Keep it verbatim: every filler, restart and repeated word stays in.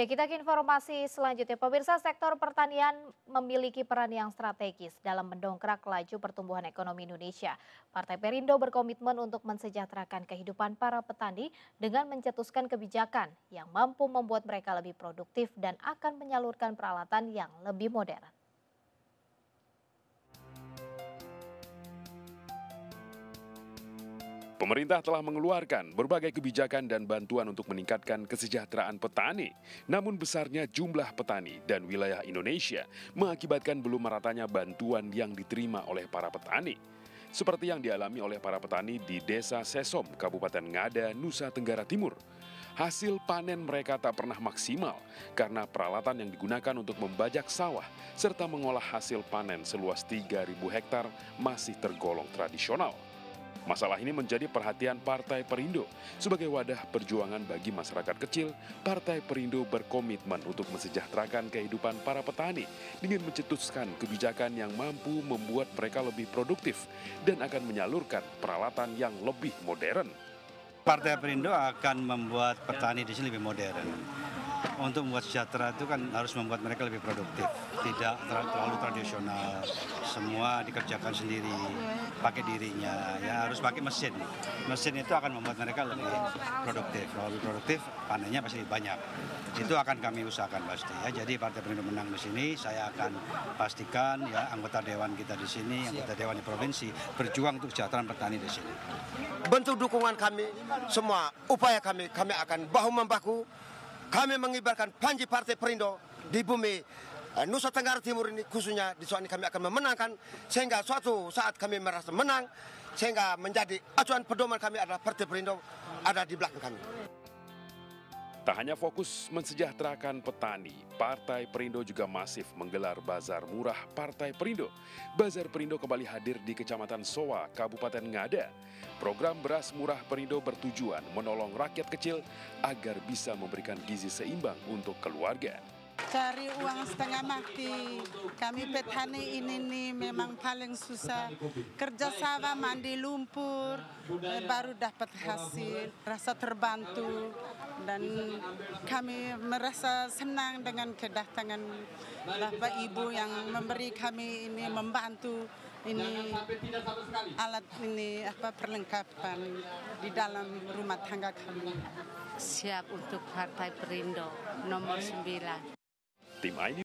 Ya, kita ke informasi selanjutnya. Pemirsa, sektor pertanian memiliki peran yang strategis dalam mendongkrak laju pertumbuhan ekonomi Indonesia. Partai Perindo berkomitmen untuk mensejahterakan kehidupan para petani dengan mencetuskan kebijakan yang mampu membuat mereka lebih produktif dan akan menyalurkan peralatan yang lebih modern. Pemerintah telah mengeluarkan berbagai kebijakan dan bantuan untuk meningkatkan kesejahteraan petani. Namun besarnya jumlah petani dan wilayah Indonesia mengakibatkan belum meratanya bantuan yang diterima oleh para petani. Seperti yang dialami oleh para petani di Desa Sesom, Kabupaten Ngada, Nusa Tenggara Timur. Hasil panen mereka tak pernah maksimal karena peralatan yang digunakan untuk membajak sawah serta mengolah hasil panen seluas tiga ribu hektar masih tergolong tradisional. Masalah ini menjadi perhatian Partai Perindo. Sebagai wadah perjuangan bagi masyarakat kecil, Partai Perindo berkomitmen untuk mensejahterakan kehidupan para petani dengan mencetuskan kebijakan yang mampu membuat mereka lebih produktif dan akan menyalurkan peralatan yang lebih modern. Partai Perindo akan membuat petani di sini lebih modern. Untuk membuat sejahtera itu kan harus membuat mereka lebih produktif, tidak terlalu tradisional, semua dikerjakan sendiri, pakai dirinya, ya harus pakai mesin. Mesin itu akan membuat mereka lebih produktif, kalau lebih produktif panennya pasti banyak. Itu akan kami usahakan pasti ya. Jadi Partai Perindo menang di sini, saya akan pastikan ya anggota dewan kita di sini, anggota dewan di provinsi berjuang untuk kesejahteraan petani di sini. Bentuk dukungan kami, semua upaya kami, kami akan bahu-membahu. Kami mengibarkan panji Partai Perindo di bumi eh, Nusa Tenggara Timur ini, khususnya di soal ini kami akan memenangkan, sehingga suatu saat kami merasa menang, sehingga menjadi acuan pedoman kami adalah Partai Perindo ada di belakang kami. Tak hanya fokus mensejahterakan petani, Partai Perindo juga masif menggelar Bazar Murah Partai Perindo. Bazar Perindo kembali hadir di Kecamatan Sowa, Kabupaten Ngada. Program Beras Murah Perindo bertujuan menolong rakyat kecil agar bisa memberikan gizi seimbang untuk keluarga. Cari uang setengah mati, kami petani ini nih memang paling susah. Kerja sawah, mandi lumpur, baru dapat hasil, rasa terbantu. Dan kami merasa senang dengan kedatangan Bapak Ibu yang memberi kami ini, membantu ini alat ini apa perlengkapan di dalam rumah tangga kami. Siap untuk Partai Perindo nomor sembilan. Tim I D